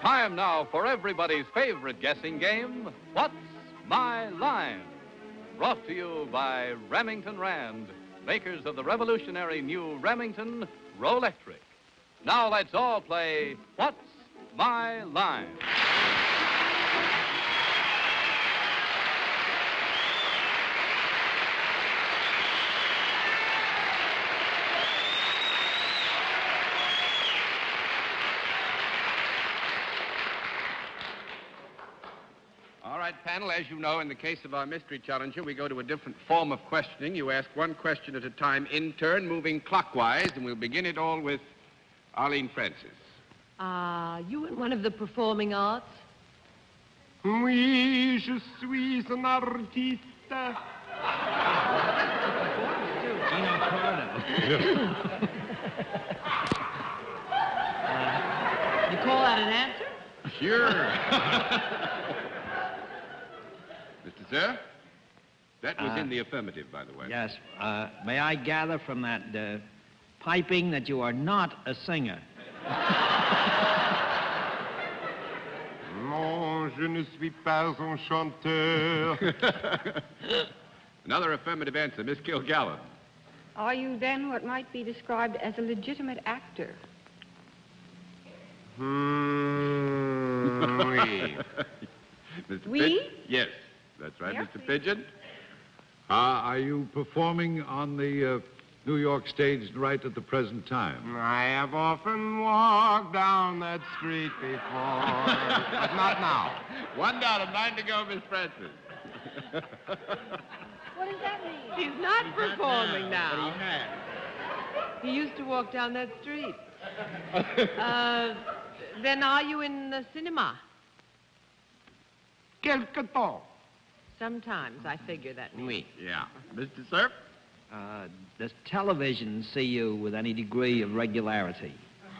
Time now for everybody's favorite guessing game, What's My Line? Brought to you by Remington Rand, makers of the revolutionary new Remington Rolectric. Now let's all play What's My Line? All right, panel, as you know, in the case of our mystery challenger, we go to a different form of questioning. You ask one question at a time in turn, moving clockwise, and we'll begin it all with Arlene Francis. You in one of the performing arts? Oui, je suis un artiste. Gino Pardo. You call that an answer? Sure. Mr. Sir? That was in the affirmative, by the way. Yes. May I gather from that piping that you are not a singer? Non, je ne suis pas un chanteur. Another affirmative answer, Miss Kilgallen. Are you then what might be described as a legitimate actor? Oui. Mr. Oui? Yes, that's right, Yes, Mr. oui. Pigeon. Are you performing on the New York stage right at the present time? I have often walked down that street before, but not now. 1 down, 9 to go, Miss Francis. What does that mean? He's not performing now. But he has. He used to walk down that street. Then are you in the cinema? Quelque temps. Sometimes, I figure that means. Oui. Yeah. Mr. Cerf? Does television see you with any degree of regularity?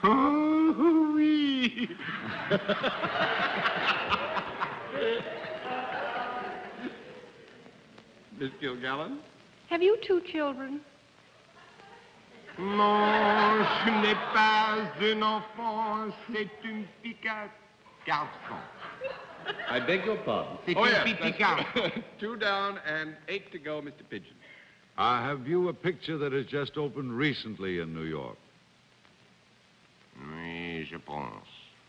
Oui. Miss Kilgallen? Have you 2 children? Non, je n'ai pas un enfant, c'est une petite garçon. I beg your pardon? C'est Oh, une yes, petite that's- garçon. 2 down and 8 to go, Mr. Pigeon. Have you a picture that has just opened recently in New York? Oui, je pense.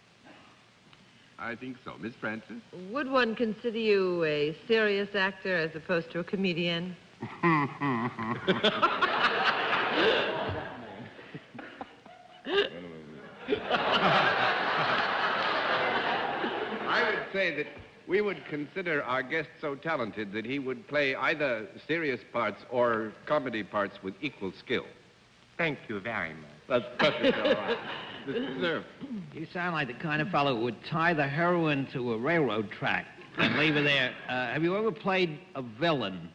I think so. Miss Francis? Would one consider you a serious actor as opposed to a comedian? I would say that we would consider our guest so talented that he would play either serious parts or comedy parts with equal skill. Thank you very much. That's perfect, all right. Mr. Cerf? You sound like the kind of fellow who would tie the heroin to a railroad track and leave her there. Have you ever played a villain?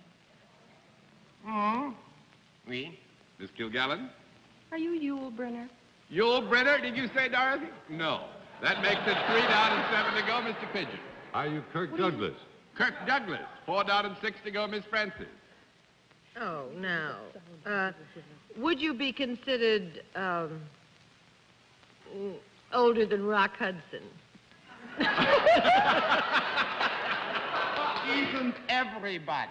Oui. Miss Kilgallen? Are you Yul Brynner? Yul Brynner, did you say, Dorothy? No. That makes it 3 down and 7 to go, Mr. Pigeon. Are you Kirk Douglas? Kirk Douglas, 4 down and 6 to go, Miss Francis. Oh, no. Would you be considered older than Rock Hudson? Isn't everybody?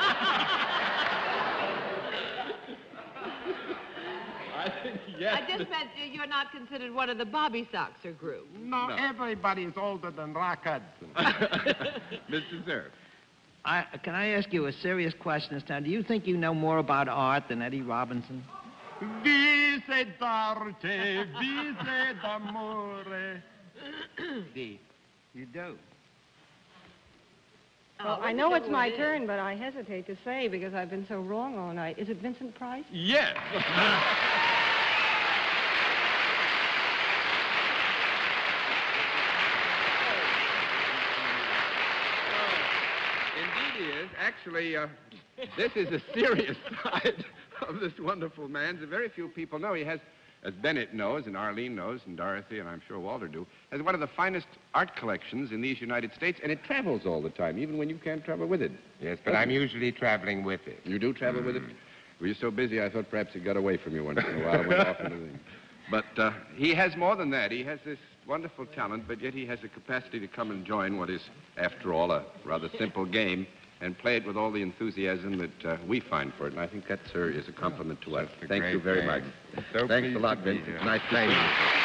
I think yes. I just meant you're not considered one of the Bobby Soxer group. No, everybody is older than Rock Hudson. Mr. Cerf? Can I ask you a serious question this time? Do you think you know more about art than Eddie Robinson? Vise d'arte, vise d'amore. See, you do. Well, I know it's my turn, but I hesitate to say because I've been so wrong all night. Is it Vincent Price? Yes. Indeed he is. Actually, this is a serious side of this wonderful man that very few people know. He has, as Bennett knows, and Arlene knows, and Dorothy, and I'm sure Walter do, has one of the finest art collections in these United States, and it travels all the time, even when you can't travel with it. Yes, but I'm usually traveling with it. You do travel with it? Were you so busy I thought perhaps it got away from you once in a while and went off into the... But he has more than that. He has this wonderful talent, but yet he has the capacity to come and join what is, after all, a rather simple game and play it with all the enthusiasm that we find for it. And I think that, sir, is a compliment to us. Thank you very much. So Thanks a pleased lot, to be Vincent. here. Nice to see you.